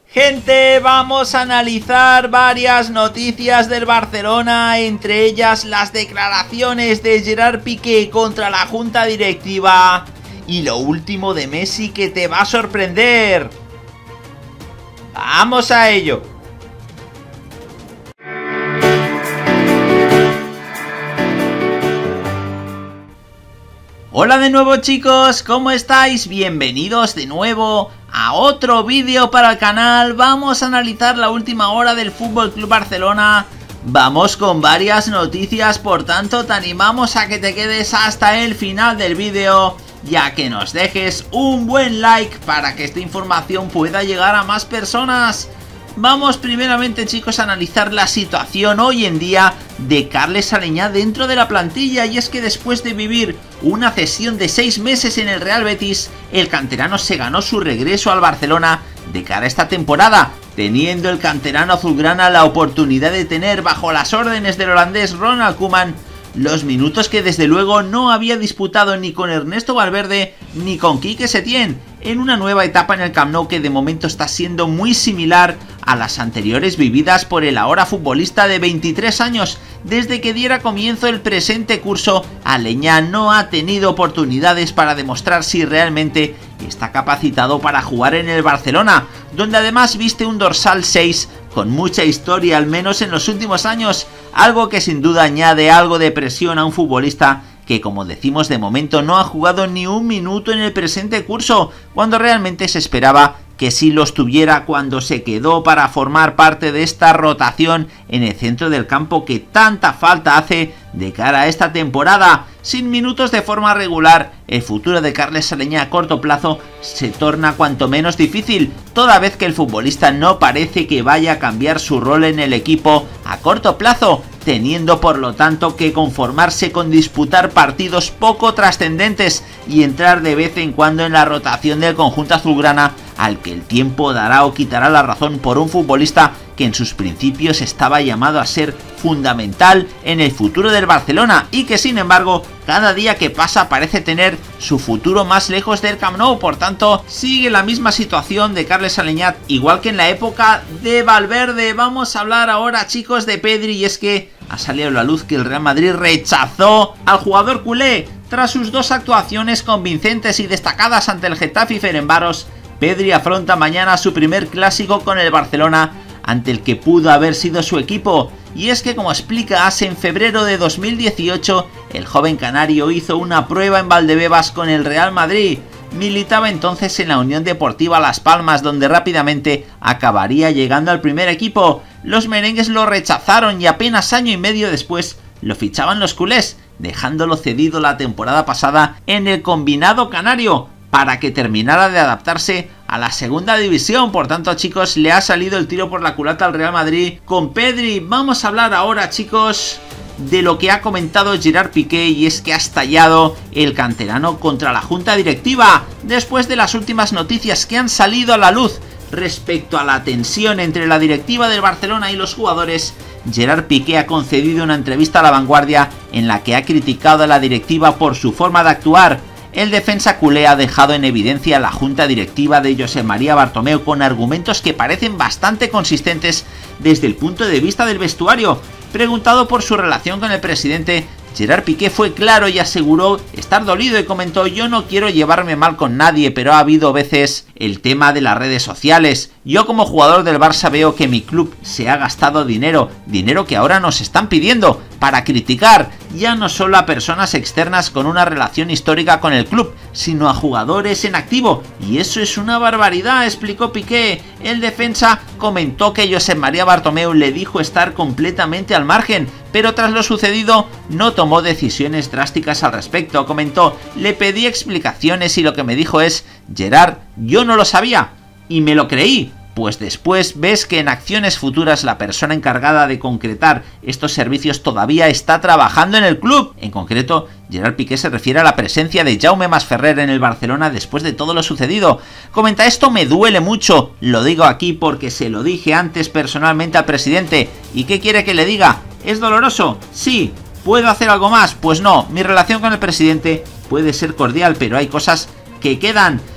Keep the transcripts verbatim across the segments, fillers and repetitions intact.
Gente, vamos a analizar varias noticias del Barcelona, entre ellas las declaraciones de Gerard Piqué contra la junta directiva y lo último de Messi que te va a sorprender. ¡Vamos a ello! Hola de nuevo chicos, ¿cómo estáis? Bienvenidos de nuevo a otro vídeo para el canal. Vamos a analizar la última hora del F C Barcelona. Vamos con varias noticias, por tanto te animamos a que te quedes hasta el final del vídeo y a que nos dejes un buen like para que esta información pueda llegar a más personas. Vamos primeramente chicos a analizar la situación hoy en día de Carles Aleñá dentro de la plantilla, y es que después de vivir una cesión de seis meses en el Real Betis, el canterano se ganó su regreso al Barcelona de cara a esta temporada, teniendo el canterano azulgrana la oportunidad de tener bajo las órdenes del holandés Ronald Koeman los minutos que desde luego no había disputado ni con Ernesto Valverde ni con Quique Setién, en una nueva etapa en el Camp Nou que de momento está siendo muy similar a las anteriores vividas por el ahora futbolista de veintitrés años. Desde que diera comienzo el presente curso, Aleñá no ha tenido oportunidades para demostrar si realmente está capacitado para jugar en el Barcelona, donde además viste un dorsal seis con mucha historia, al menos en los últimos años, algo que sin duda añade algo de presión a un futbolista que, como decimos, de momento no ha jugado ni un minuto en el presente curso, cuando realmente se esperaba que sí los tuviera cuando se quedó para formar parte de esta rotación en el centro del campo que tanta falta hace de cara a esta temporada. Sin minutos de forma regular, el futuro de Carles Aleñá a corto plazo se torna cuanto menos difícil, toda vez que el futbolista no parece que vaya a cambiar su rol en el equipo a corto plazo, teniendo por lo tanto que conformarse con disputar partidos poco trascendentes y entrar de vez en cuando en la rotación del conjunto azulgrana, al que el tiempo dará o quitará la razón por un futbolista que en sus principios estaba llamado a ser fundamental en el futuro del Barcelona y que sin embargo cada día que pasa parece tener su futuro más lejos del Camp Nou. Por tanto, sigue la misma situación de Carles Aleñá, igual que en la época de Valverde. Vamos a hablar ahora chicos de Pedri, y es que ha salido a la luz que el Real Madrid rechazó al jugador culé tras sus dos actuaciones convincentes y destacadas ante el Getafe y Ferencváros. Pedri afronta mañana su primer clásico con el Barcelona, ante el que pudo haber sido su equipo, y es que, como explica A S, en febrero de dos mil dieciocho el joven canario hizo una prueba en Valdebebas con el Real Madrid. Militaba entonces en la Unión Deportiva Las Palmas, donde rápidamente acabaría llegando al primer equipo. Los merengues lo rechazaron y apenas año y medio después lo fichaban los culés, dejándolo cedido la temporada pasada en el combinado canario para que terminara de adaptarse a la segunda división. Por tanto chicos, le ha salido el tiro por la culata al Real Madrid con Pedri. Vamos a hablar ahora chicos de lo que ha comentado Gerard Piqué, y es que ha estallado el canterano contra la junta directiva después de las últimas noticias que han salido a la luz respecto a la tensión entre la directiva del Barcelona y los jugadores. Gerard Piqué ha concedido una entrevista a La Vanguardia en la que ha criticado a la directiva por su forma de actuar. El defensa culé ha dejado en evidencia la junta directiva de Josep María Bartomeu con argumentos que parecen bastante consistentes desde el punto de vista del vestuario. Preguntado por su relación con el presidente, Gerard Piqué fue claro y aseguró estar dolido y comentó: yo no quiero llevarme mal con nadie, pero ha habido veces el tema de las redes sociales. Yo como jugador del Barça veo que mi club se ha gastado dinero, dinero que ahora nos están pidiendo para criticar ya no solo a personas externas con una relación histórica con el club, sino a jugadores en activo, y eso es una barbaridad, explicó Piqué. El defensa comentó que Josep María Bartomeu le dijo estar completamente al margen, pero tras lo sucedido no tomó decisiones drásticas al respecto. Comentó: le pedí explicaciones y lo que me dijo es: Gerard, yo no lo sabía y me lo creí. Pues después ves que en acciones futuras la persona encargada de concretar estos servicios todavía está trabajando en el club. En concreto, Gerard Piqué se refiere a la presencia de Jaume Masferrer en el Barcelona después de todo lo sucedido. Comenta: esto me duele mucho, lo digo aquí porque se lo dije antes personalmente al presidente. ¿Y qué quiere que le diga? ¿Es doloroso? Sí. ¿Puedo hacer algo más? Pues no, mi relación con el presidente puede ser cordial, pero hay cosas que quedan.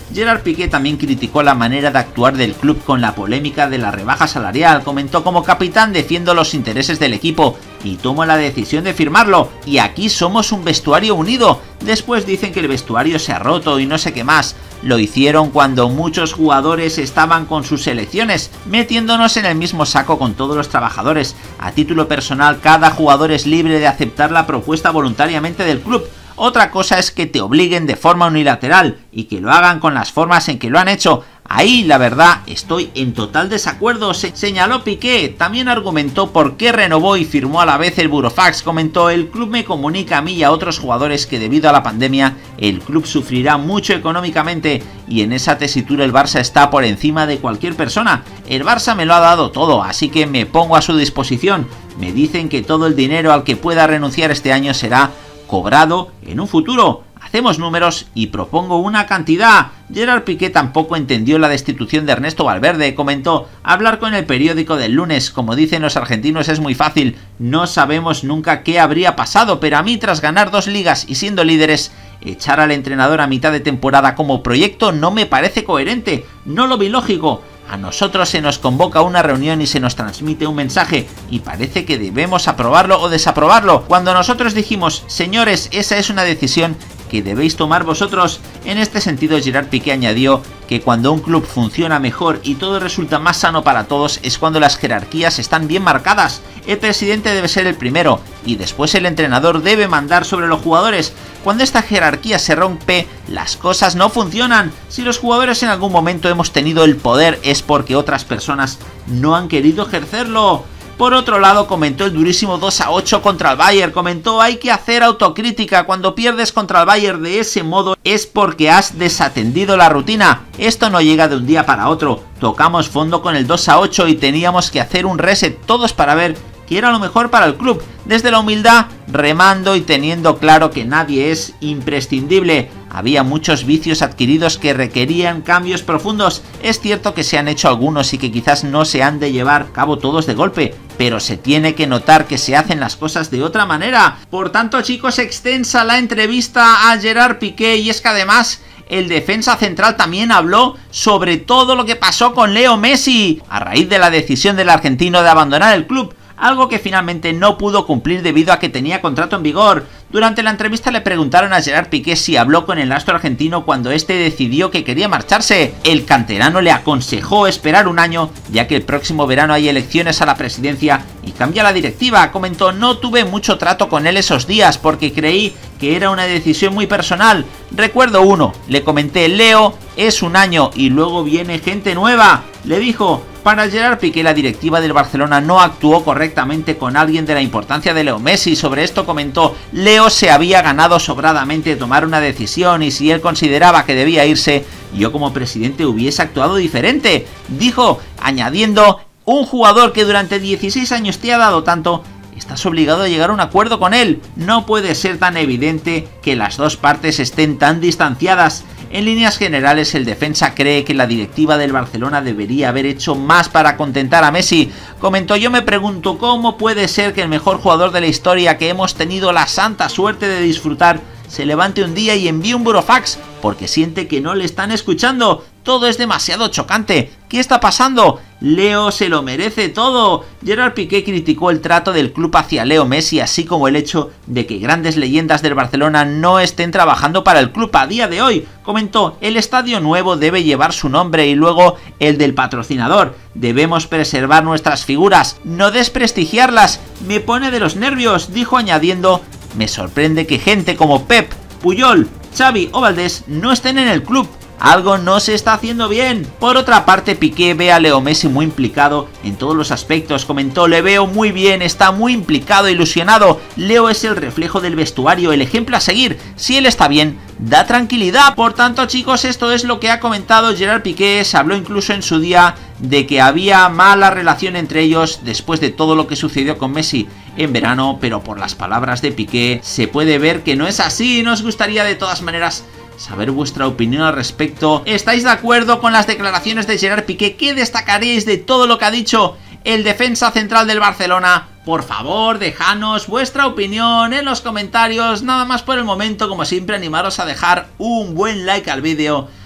Gerard Piqué también criticó la manera de actuar del club con la polémica de la rebaja salarial. Comentó: como capitán defiendo los intereses del equipo y tomo la decisión de firmarlo, y aquí somos un vestuario unido. Después dicen que el vestuario se ha roto y no sé qué más. Lo hicieron cuando muchos jugadores estaban con sus selecciones, metiéndonos en el mismo saco con todos los trabajadores. A título personal, cada jugador es libre de aceptar la propuesta voluntariamente del club. Otra cosa es que te obliguen de forma unilateral y que lo hagan con las formas en que lo han hecho. Ahí, la verdad, estoy en total desacuerdo, se señaló Piqué. También argumentó por qué renovó y firmó a la vez el Burofax. Comentó: el club me comunica a mí y a otros jugadores que debido a la pandemia el club sufrirá mucho económicamente, y en esa tesitura el Barça está por encima de cualquier persona. El Barça me lo ha dado todo, así que me pongo a su disposición. Me dicen que todo el dinero al que pueda renunciar este año será cobrado en un futuro. Hacemos números y propongo una cantidad. Gerard Piqué tampoco entendió la destitución de Ernesto Valverde. Comentó: hablar con el periódico del lunes, como dicen los argentinos, es muy fácil. No sabemos nunca qué habría pasado, pero a mí, tras ganar dos ligas y siendo líderes, echar al entrenador a mitad de temporada como proyecto no me parece coherente. No lo vi lógico. A nosotros se nos convoca a una reunión y se nos transmite un mensaje, y parece que debemos aprobarlo o desaprobarlo. Cuando nosotros dijimos: señores, esa es una decisión que debéis tomar vosotros. En este sentido, Gerard Piqué añadió que cuando un club funciona mejor y todo resulta más sano para todos es cuando las jerarquías están bien marcadas. El presidente debe ser el primero y después el entrenador debe mandar sobre los jugadores. Cuando esta jerarquía se rompe, las cosas no funcionan. Si los jugadores en algún momento hemos tenido el poder es porque otras personas no han querido ejercerlo. Por otro lado, comentó el durísimo dos a ocho contra el Bayern. Comentó: hay que hacer autocrítica. Cuando pierdes contra el Bayern de ese modo es porque has desatendido la rutina. Esto no llega de un día para otro. Tocamos fondo con el dos a ocho y teníamos que hacer un reset todos para ver qué era lo mejor para el club. Desde la humildad, remando y teniendo claro que nadie es imprescindible. Había muchos vicios adquiridos que requerían cambios profundos. Es cierto que se han hecho algunos y que quizás no se han de llevar a cabo todos de golpe, pero se tiene que notar que se hacen las cosas de otra manera. Por tanto, chicos, extensa la entrevista a Gerard Piqué, y es que además el defensa central también habló sobre todo lo que pasó con Leo Messi a raíz de la decisión del argentino de abandonar el club, algo que finalmente no pudo cumplir debido a que tenía contrato en vigor. Durante la entrevista le preguntaron a Gerard Piqué si habló con el astro argentino cuando este decidió que quería marcharse. El canterano le aconsejó esperar un año, ya que el próximo verano hay elecciones a la presidencia y cambia la directiva. Comentó: no tuve mucho trato con él esos días porque creí que era una decisión muy personal. Recuerdo uno, le comenté: Leo, es un año y luego viene gente nueva. Le dijo. Para Gerard Piqué, la directiva del Barcelona no actuó correctamente con alguien de la importancia de Leo Messi. Sobre esto comentó: Leo se había ganado sobradamente tomar una decisión, y si él consideraba que debía irse, yo como presidente hubiese actuado diferente. Dijo, añadiendo: un jugador que durante dieciséis años te ha dado tanto, estás obligado a llegar a un acuerdo con él. No puede ser tan evidente que las dos partes estén tan distanciadas. En líneas generales, el defensa cree que la directiva del Barcelona debería haber hecho más para contentar a Messi. Comentó: yo me pregunto cómo puede ser que el mejor jugador de la historia que hemos tenido la santa suerte de disfrutar se levante un día y envíe un burofax porque siente que no le están escuchando. Todo es demasiado chocante. ¿Qué está pasando? Leo se lo merece todo. Gerard Piqué criticó el trato del club hacia Leo Messi, así como el hecho de que grandes leyendas del Barcelona no estén trabajando para el club a día de hoy. Comentó: el estadio nuevo debe llevar su nombre y luego el del patrocinador. Debemos preservar nuestras figuras, no desprestigiarlas. Me pone de los nervios, dijo, añadiendo: me sorprende que gente como Pep, Puyol, Xavi o Valdés no estén en el club. Algo no se está haciendo bien. Por otra parte, Piqué ve a Leo Messi muy implicado en todos los aspectos. Comentó: le veo muy bien, está muy implicado, ilusionado. Leo es el reflejo del vestuario, el ejemplo a seguir. Si él está bien, da tranquilidad. Por tanto, chicos, esto es lo que ha comentado Gerard Piqué. Se habló incluso en su día de que había mala relación entre ellos después de todo lo que sucedió con Messi en verano, pero por las palabras de Piqué se puede ver que no es así. Nos gustaría de todas maneras saber vuestra opinión al respecto. ¿Estáis de acuerdo con las declaraciones de Gerard Piqué? ¿Qué destacaréis de todo lo que ha dicho el defensa central del Barcelona? Por favor, dejadnos vuestra opinión en los comentarios. Nada más por el momento, como siempre, animaros a dejar un buen like al vídeo,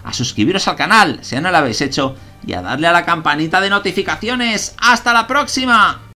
a suscribiros al canal si aún no lo habéis hecho y a darle a la campanita de notificaciones. ¡Hasta la próxima!